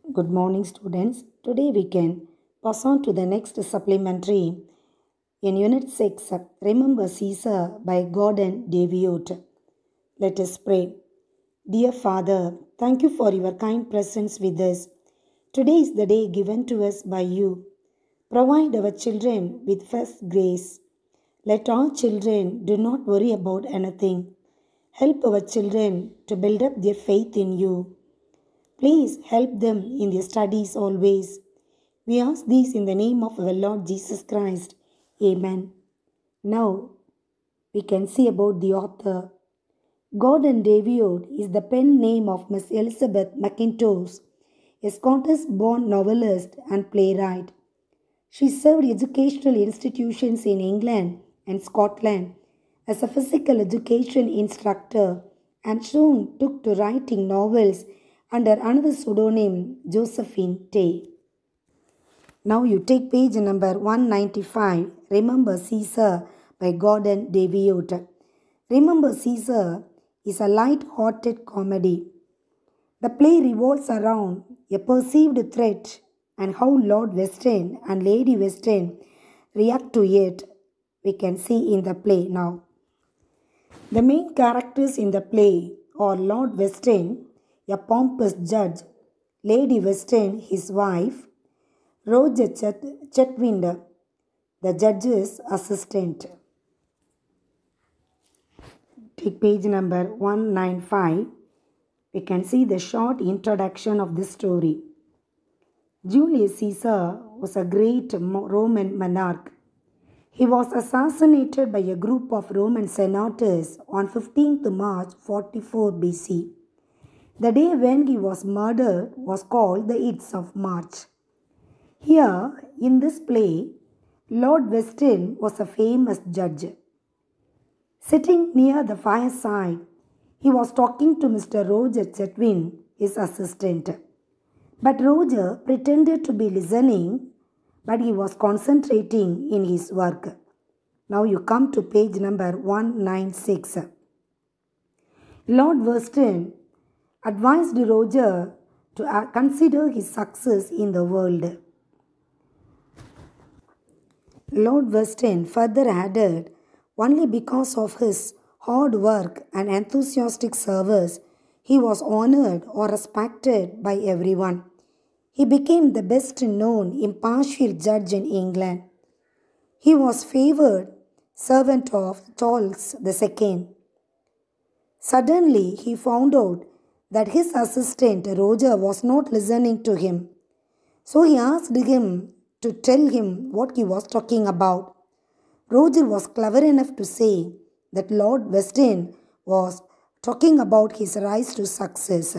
Good morning, students. Today we can pass on to the next supplementary in Unit 6, Remember Caesar by Gordon Deviot. Let us pray. Dear Father, thank you for your kind presence with us. Today is the day given to us by you. Provide our children with fresh grace. Let our children do not worry about anything. Help our children to build up their faith in you. Please help them in their studies always. We ask these in the name of our Lord Jesus Christ. Amen. Now, we can see about the author. Gordon Deviot is the pen name of Miss Elizabeth Mackintosh, a Scottish-born novelist and playwright. She served educational institutions in England and Scotland as a physical education instructor and soon took to writing novels under another pseudonym, Josephine Tay. Now you take page number 195, Remember Caesar by Gordon Deviot. Remember Caesar is a light-hearted comedy. The play revolves around a perceived threat and how Lord Weston and Lady Weston react to it. We can see in the play now. The main characters in the play are Lord Weston, a pompous judge, Lady Weston, his wife, Roger Chetwynd, the judge's assistant. Take page number 195. We can see the short introduction of this story. Julius Caesar was a great Roman monarch. He was assassinated by a group of Roman senators on 15th March 44 BC. The day when he was murdered was called the Ides of March. Here, in this play, Lord Weston was a famous judge. Sitting near the fireside, he was talking to Mr. Roger Chetwynd, his assistant. But Roger pretended to be listening, but he was concentrating in his work. Now you come to page number 196. Lord Weston advised Roger to consider his success in the world. Lord Weston further added, only because of his hard work and enthusiastic service, he was honored or respected by everyone. He became the best known impartial judge in England. He was favored servant of Charles II. Suddenly, he found out that his assistant Roger was not listening to him. So he asked him to tell him what he was talking about. Roger was clever enough to say that Lord Weston was talking about his rise to success.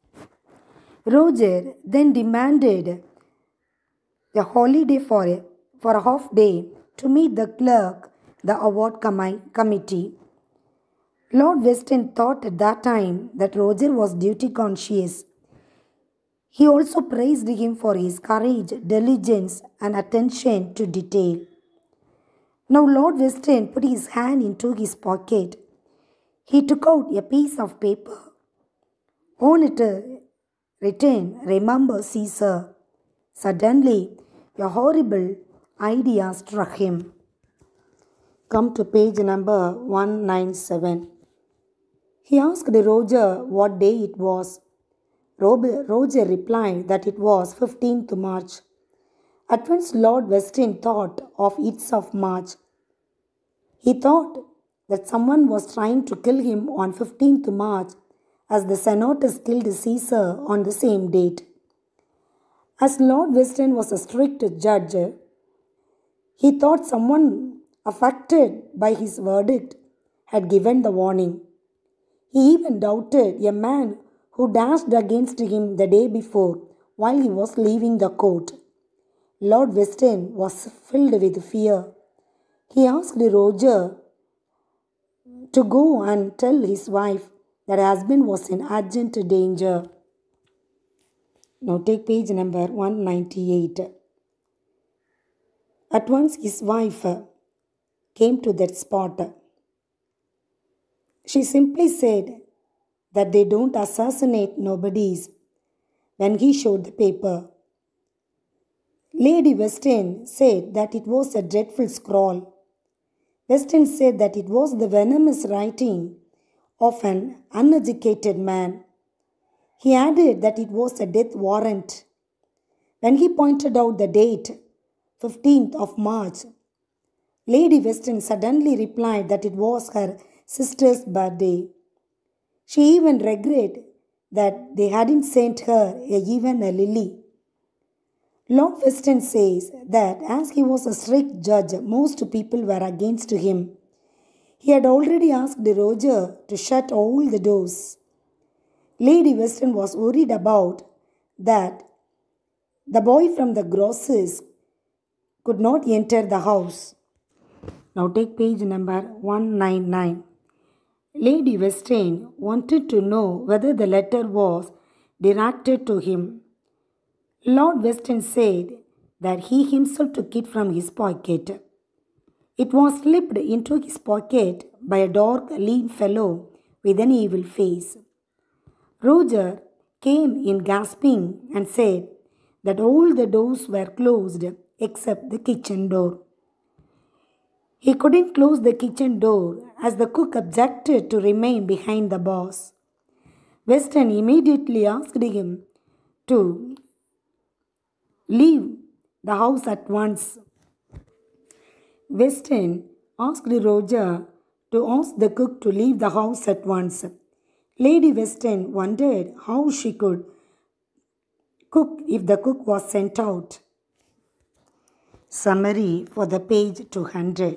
Roger then demanded a holiday for a half day to meet the clerk, the award committee. Lord Weston thought at that time that Roger was duty conscious. He also praised him for his courage, diligence, and attention to detail. Now Lord Weston put his hand into his pocket. He took out a piece of paper. On it written, Remember Caesar. Suddenly, a horrible idea struck him. Come to page number 197. He asked Roger what day it was. Roger replied that it was 15th March. At once Lord Weston thought of Ides of March. He thought that someone was trying to kill him on 15th March as the senators killed Caesar on the same date. As Lord Weston was a strict judge, he thought someone affected by his verdict had given the warning. He even doubted a man who dashed against him the day before while he was leaving the court. Lord Weston was filled with fear. He asked Roger to go and tell his wife that her husband was in urgent danger. Now take page number 198. At once his wife came to that spot. She simply said that they don't assassinate nobodies. when he showed the paper. Lady Weston said that it was a dreadful scrawl. Weston said that it was the venomous writing of an uneducated man. He added that it was a death warrant. When he pointed out the date, 15th of March, Lady Weston suddenly replied that it was her sister's birthday. She even regretted that they hadn't sent her even a lily. Lord Weston says that as he was a strict judge, most people were against him. He had already asked Roger to shut all the doors. Lady Weston was worried about that the boy from the grocer's could not enter the house. Now take page number 199. Lady Weston wanted to know whether the letter was directed to him. Lord Weston said that he himself took it from his pocket. It was slipped into his pocket by a dark, lean fellow with an evil face. Roger came in gasping and said that all the doors were closed except the kitchen door. He couldn't close the kitchen door as the cook objected to remain behind the bars. Weston immediately asked him to leave the house at once. Weston asked Roger to ask the cook to leave the house at once. Lady Weston wondered how she could cook if the cook was sent out. Summary for the page 200.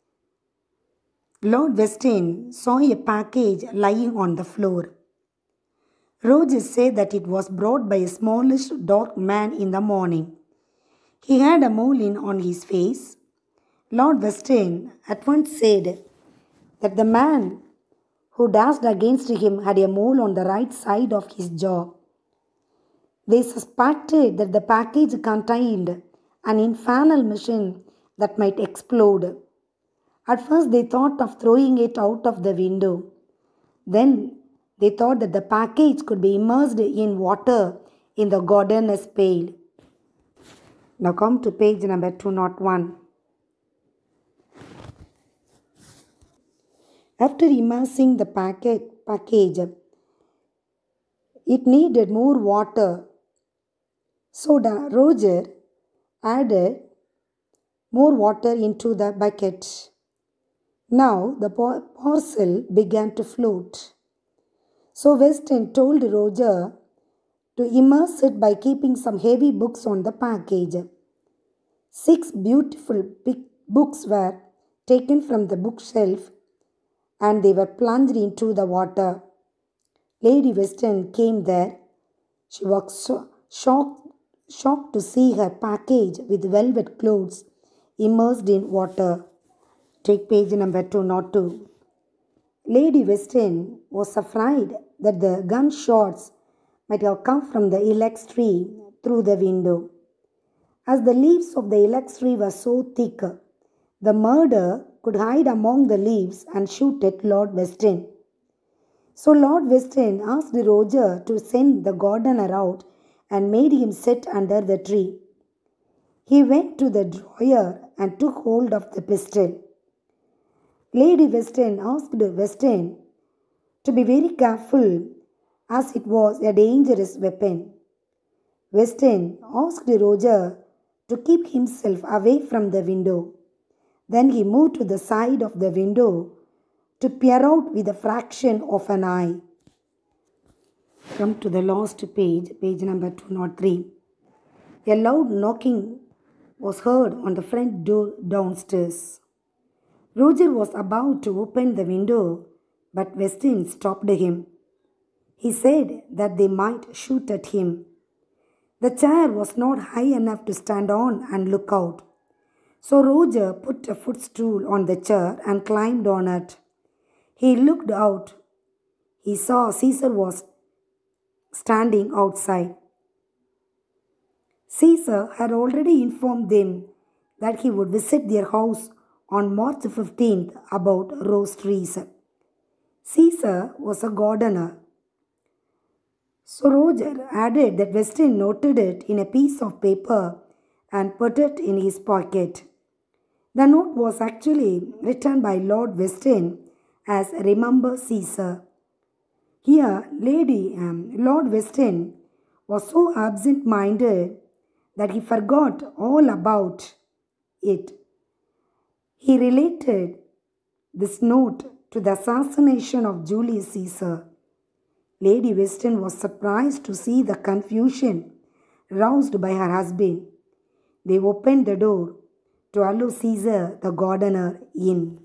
Lord Weston saw a package lying on the floor. Roger said that it was brought by a smallish, dark man in the morning. He had a mole on his face. Lord Weston at once said that the man who dashed against him had a mole on the right side of his jaw. They suspected that the package contained an infernal machine that might explode. At first they thought of throwing it out of the window. Then they thought that the package could be immersed in water in the gardener's pail. Now come to page number 201. After immersing the package, it needed more water. So Roger added more water into the bucket. Now the parcel began to float. So Weston told Roger to immerse it by keeping some heavy books on the package. 6 beautiful big books were taken from the bookshelf and they were plunged into the water. Lady Weston came there. She was shocked to see her package with velvet clothes immersed in water. Take page number 202. Lady Weston was afraid that the gunshots might have come from the ilex tree through the window. As the leaves of the ilex tree were so thick, the murderer could hide among the leaves and shoot at Lord Weston. So Lord Weston asked Roger to send the gardener out and made him sit under the tree. He went to the drawer and took hold of the pistol. Lady Weston asked Weston to be very careful as it was a dangerous weapon. Weston asked Roger to keep himself away from the window. Then he moved to the side of the window to peer out with a fraction of an eye. Come to the last page, page number 203. A loud knocking was heard on the front door downstairs. Roger was about to open the window, but Weston stopped him. He said that they might shoot at him. The chair was not high enough to stand on and look out. So Roger put a footstool on the chair and climbed on it. He looked out. He saw Caesar was standing outside. Caesar had already informed them that he would visit their house on March 15th about rose trees. Caesar was a gardener. So Roger added that Weston noted it in a piece of paper and put it in his pocket. The note was actually written by Lord Weston as Remember Caesar. Here, Lord Weston was so absent-minded that he forgot all about it. He related this note to the assassination of Julius Caesar. Lady Weston was surprised to see the confusion roused by her husband. They opened the door to allow Caesar the gardener in.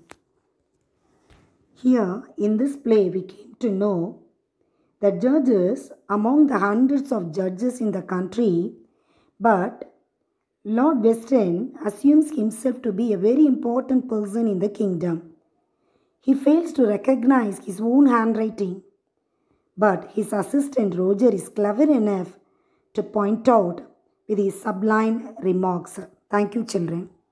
Here, in this play, we came to know that judges among the hundreds of judges in the country, but Lord Weston assumes himself to be a very important person in the kingdom. He fails to recognize his own handwriting, but his assistant Roger is clever enough to point out with his sublime remarks. Thank you, children.